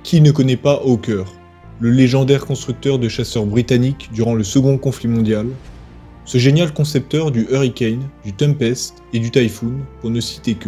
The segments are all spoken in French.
Qui ne connaît pas Hawker, le légendaire constructeur de chasseurs britanniques durant le second conflit mondial, ce génial concepteur du Hurricane, du Tempest et du Typhoon, pour ne citer que.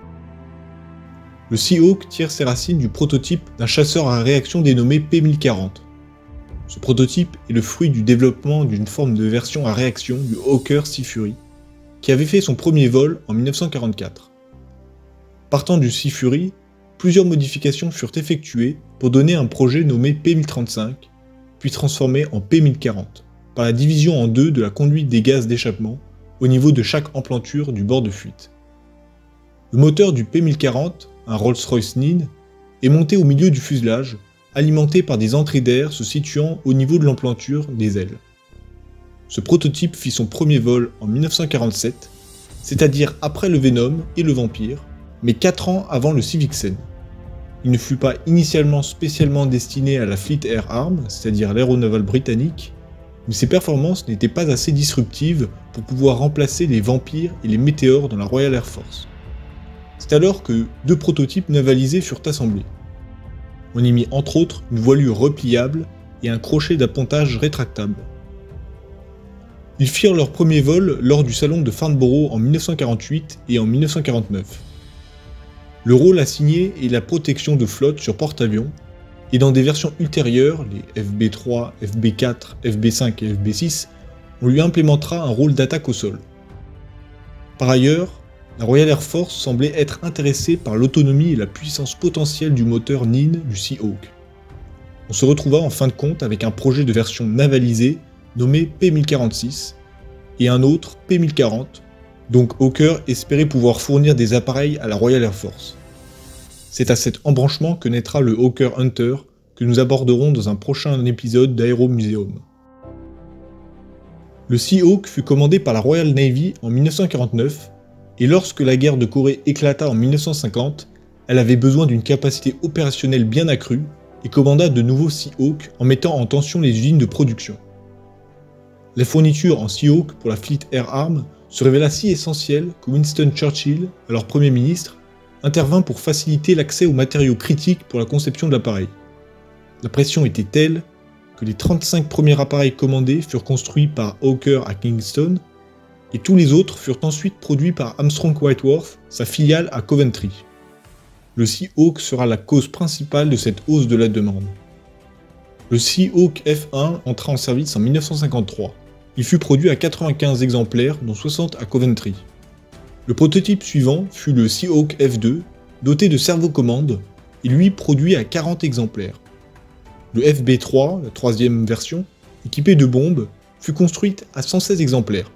Le Seahawk tire ses racines du prototype d'un chasseur à réaction dénommé P1040. Ce prototype est le fruit du développement d'une forme de version à réaction du Hawker Sea Fury, qui avait fait son premier vol en 1944. Partant du Sea Fury, plusieurs modifications furent effectuées pour donner un projet nommé P1035, puis transformé en P1040, par la division en deux de la conduite des gaz d'échappement au niveau de chaque emplanture du bord de fuite. Le moteur du P1040, un Rolls-Royce Nine, est monté au milieu du fuselage, alimenté par des entrées d'air se situant au niveau de l'emplanture des ailes. Ce prototype fit son premier vol en 1947, c'est-à-dire après le Venom et le Vampire, mais 4 ans avant le Civixen. Il ne fut pas initialement spécialement destiné à la Fleet Air Arm, c'est-à-dire l'aéronavale britannique, mais ses performances n'étaient pas assez disruptives pour pouvoir remplacer les Vampires et les Météores dans la Royal Air Force. C'est alors que 2 prototypes navalisés furent assemblés. On y mit entre autres une voilure repliable et un crochet d'appontage rétractable. Ils firent leur premier vol lors du salon de Farnborough en 1948 et en 1949. Le rôle assigné est la protection de flotte sur porte-avions, et dans des versions ultérieures, les FB3, FB4, FB5 et FB6, on lui implémentera un rôle d'attaque au sol. Par ailleurs, la Royal Air Force semblait être intéressée par l'autonomie et la puissance potentielle du moteur Nine du Seahawk. On se retrouva en fin de compte avec un projet de version navalisée nommé P1046 et un autre P1040, donc Hawker espérait pouvoir fournir des appareils à la Royal Air Force. C'est à cet embranchement que naîtra le Hawker Hunter que nous aborderons dans un prochain épisode d'Aero Museum. Le Seahawk fut commandé par la Royal Navy en 1949 et lorsque la guerre de Corée éclata en 1950, elle avait besoin d'une capacité opérationnelle bien accrue et commanda de nouveaux Seahawk en mettant en tension les usines de production. La fourniture en Seahawk pour la Fleet Air Arm se révéla si essentielle que Winston Churchill, alors Premier ministre, intervint pour faciliter l'accès aux matériaux critiques pour la conception de l'appareil. La pression était telle que les 35 premiers appareils commandés furent construits par Hawker à Kingston, et tous les autres furent ensuite produits par Armstrong Whitworth, sa filiale à Coventry. Le Seahawk sera la cause principale de cette hausse de la demande. Le Seahawk F1 entra en service en 1953. Il fut produit à 95 exemplaires, dont 60 à Coventry. Le prototype suivant fut le Seahawk F2, doté de servo-commande, et lui produit à 40 exemplaires. Le FB3, la troisième version, équipé de bombes, fut construite à 116 exemplaires.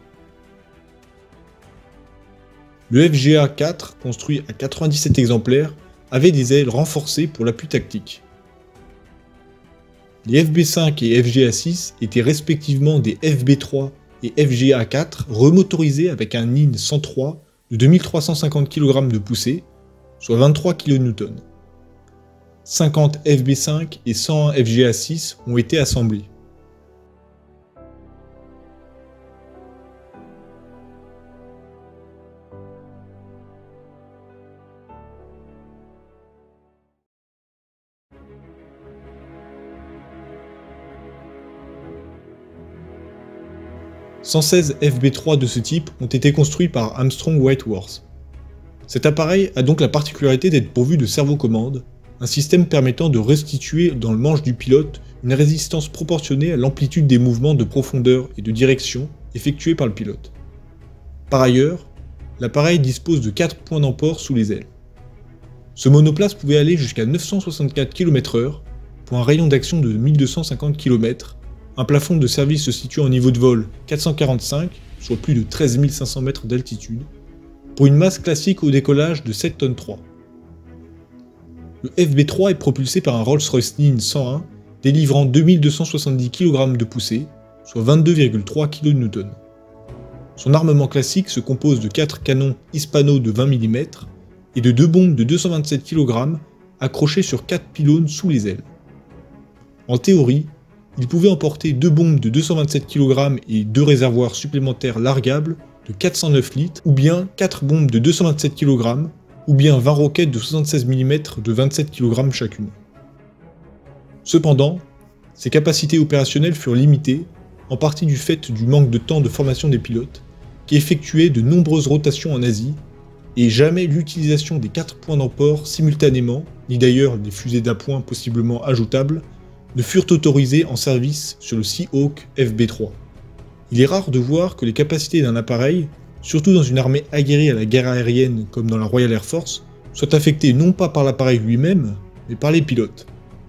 Le FGA-4, construit à 97 exemplaires, avait des ailes renforcées pour l'appui tactique. Les FB5 et FGA6 étaient respectivement des FB3 et FGA4 remotorisés avec un Nine 103 de 2350 kg de poussée, soit 23 kN. 50 FB5 et 101 FGA6 ont été assemblés. « 116 FB3 de ce type ont été construits par Armstrong Whitworth. Cet appareil a donc la particularité d'être pourvu de servo-commande, un système permettant de restituer dans le manche du pilote une résistance proportionnée à l'amplitude des mouvements de profondeur et de direction effectués par le pilote. Par ailleurs, l'appareil dispose de 4 points d'emport sous les ailes. Ce monoplace pouvait aller jusqu'à 964 km/h pour un rayon d'action de 1250 km, un plafond de service se situant au niveau de vol 445, soit plus de 13 500 mètres d'altitude, pour une masse classique au décollage de 7 tonnes 3. Le FB3 est propulsé par un Rolls-Royce Nine 101, délivrant 2270 kg de poussée, soit 22,3 kN. Son armement classique se compose de 4 canons Hispano de 20 mm et de 2 bombes de 227 kg accrochées sur 4 pylônes sous les ailes. En théorie, il pouvait emporter 2 bombes de 227 kg et 2 réservoirs supplémentaires largables de 409 litres, ou bien 4 bombes de 227 kg, ou bien 20 roquettes de 76 mm de 27 kg chacune. Cependant, ses capacités opérationnelles furent limitées, en partie du fait du manque de temps de formation des pilotes, qui effectuaient de nombreuses rotations en Asie, et jamais l'utilisation des 4 points d'emport simultanément, ni d'ailleurs des fusées d'appoint possiblement ajoutables, ne furent autorisées en service sur le Seahawk FB3. Il est rare de voir que les capacités d'un appareil, surtout dans une armée aguerrie à la guerre aérienne comme dans la Royal Air Force, soient affectées non pas par l'appareil lui-même, mais par les pilotes.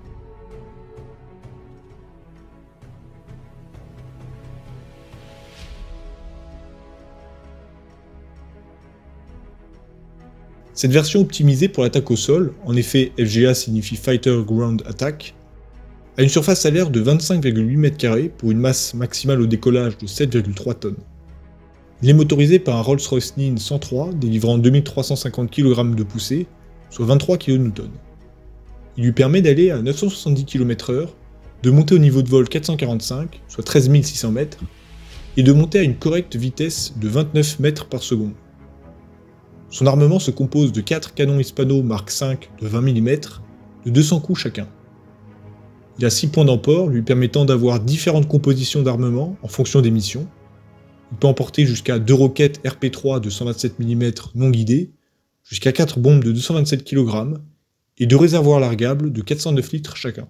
Cette version optimisée pour l'attaque au sol, en effet FGA signifie Fighter Ground Attack, a une surface alaire de 25,8 m² pour une masse maximale au décollage de 7,3 tonnes. Il est motorisé par un Rolls-Royce NIN 103 délivrant 2350 kg de poussée, soit 23 kN. Il lui permet d'aller à 970 km/h, de monter au niveau de vol 445, soit 13 600 mètres, et de monter à une correcte vitesse de 29 mètres par seconde. Son armement se compose de 4 canons Hispano Mark V de 20 mm, de 200 coups chacun. Il a 6 points d'emport lui permettant d'avoir différentes compositions d'armement en fonction des missions. Il peut emporter jusqu'à 2 roquettes RP3 de 127 mm non guidées, jusqu'à 4 bombes de 227 kg et 2 réservoirs largables de 409 litres chacun.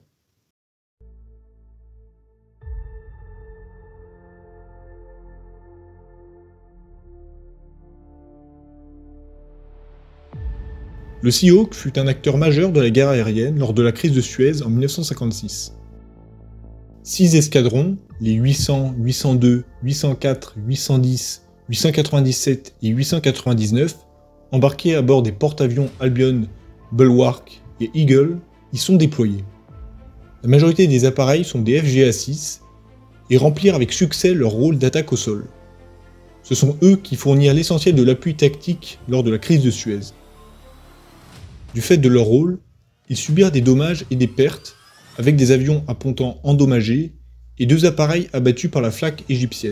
Le Seahawk fut un acteur majeur de la guerre aérienne lors de la crise de Suez en 1956. 6 escadrons, les 800, 802, 804, 810, 897 et 899, embarqués à bord des porte-avions Albion, Bulwark et Eagle, y sont déployés. La majorité des appareils sont des FGA-6 et remplirent avec succès leur rôle d'attaque au sol. Ce sont eux qui fournirent l'essentiel de l'appui tactique lors de la crise de Suez. Du fait de leur rôle, ils subirent des dommages et des pertes, avec des avions appontants endommagés et 2 appareils abattus par la flak égyptienne.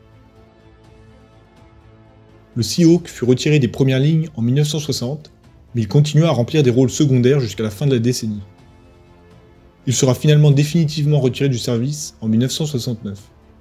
Le Seahawk fut retiré des premières lignes en 1960, mais il continua à remplir des rôles secondaires jusqu'à la fin de la décennie. Il sera finalement définitivement retiré du service en 1969.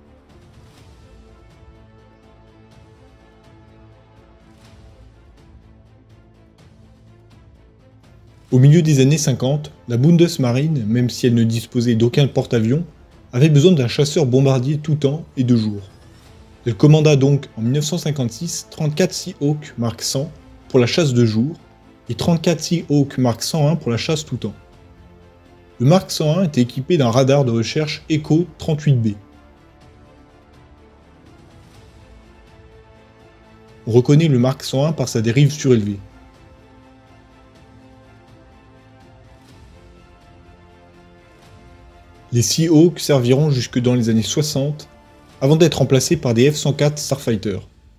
Au milieu des années 50, la Bundesmarine, même si elle ne disposait d'aucun porte-avions, avait besoin d'un chasseur bombardier tout temps et de jour. Elle commanda donc en 1956 34 Seahawk Mark 100 pour la chasse de jour et 34 Seahawk Mark 101 pour la chasse tout temps. Le Mark 101 était équipé d'un radar de recherche Echo 38B. On reconnaît le Mark 101 par sa dérive surélevée. Les Seahawks serviront jusque dans les années 60, avant d'être remplacés par des F-104 Starfighter.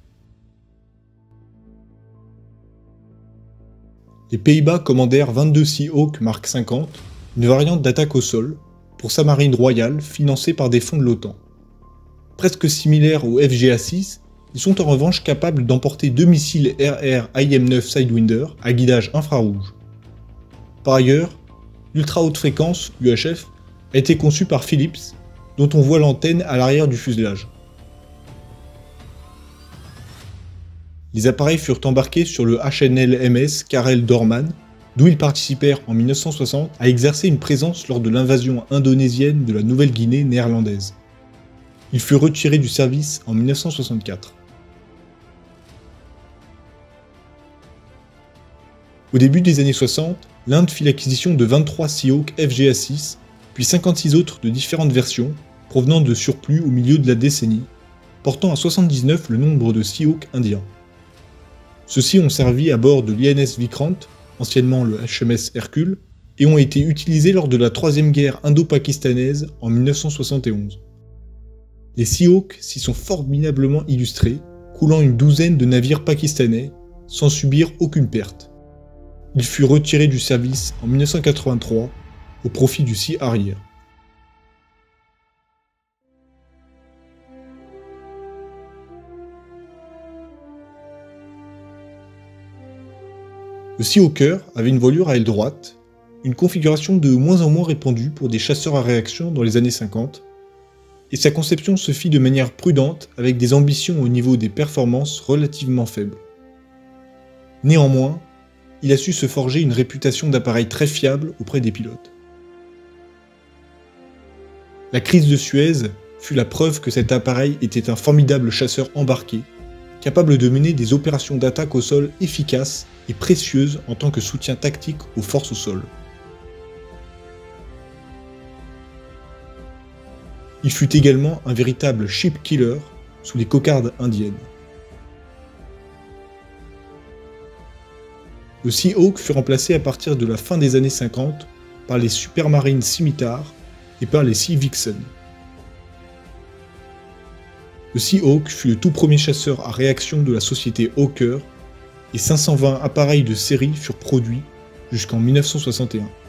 Les Pays-Bas commandèrent 22 Seahawk Mark 50, une variante d'attaque au sol, pour sa marine royale financée par des fonds de l'OTAN. Presque similaires aux FGA-6, ils sont en revanche capables d'emporter 2 missiles RR-IM-9 Sidewinder à guidage infrarouge. Par ailleurs, l'ultra haute fréquence, UHF, a été conçu par Philips, dont on voit l'antenne à l'arrière du fuselage. Les appareils furent embarqués sur le HNL-MS Karel Doorman, d'où ils participèrent en 1960 à exercer une présence lors de l'invasion indonésienne de la Nouvelle-Guinée néerlandaise. Ils furent retirés du service en 1964. Au début des années 60, l'Inde fit l'acquisition de 23 Seahawk FGA-6, puis 56 autres de différentes versions, provenant de surplus au milieu de la décennie, portant à 79 le nombre de Seahawk indiens. Ceux-ci ont servi à bord de l'INS Vikrant, anciennement le HMS Hercule, et ont été utilisés lors de la troisième guerre indo-pakistanaise en 1971. Les Seahawks s'y sont formidablement illustrés, coulant une douzaine de navires pakistanais, sans subir aucune perte. Il fut retiré du service en 1983, au profit du Sea Harrier. Le Seahawker avait une voilure à aile droite, une configuration de moins en moins répandue pour des chasseurs à réaction dans les années 50, et sa conception se fit de manière prudente avec des ambitions au niveau des performances relativement faibles. Néanmoins, il a su se forger une réputation d'appareil très fiable auprès des pilotes. La crise de Suez fut la preuve que cet appareil était un formidable chasseur embarqué, capable de mener des opérations d'attaque au sol efficaces et précieuses en tant que soutien tactique aux forces au sol. Il fut également un véritable ship killer sous les cocardes indiennes. Le Seahawk fut remplacé à partir de la fin des années 50 par les Supermarine Scimitar et par les Sea Vixen. Le Seahawk fut le tout premier chasseur à réaction de la société Hawker et 520 appareils de série furent produits jusqu'en 1961.